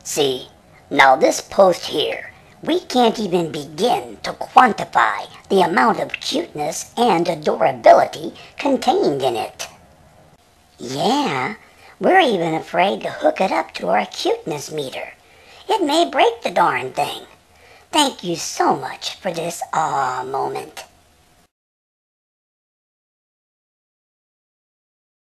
See, now this post here, we can't even begin to quantify the amount of cuteness and adorability contained in it. Yeah, we're even afraid to hook it up to our cuteness meter. It may break the darn thing. Thank you so much for this awe moment.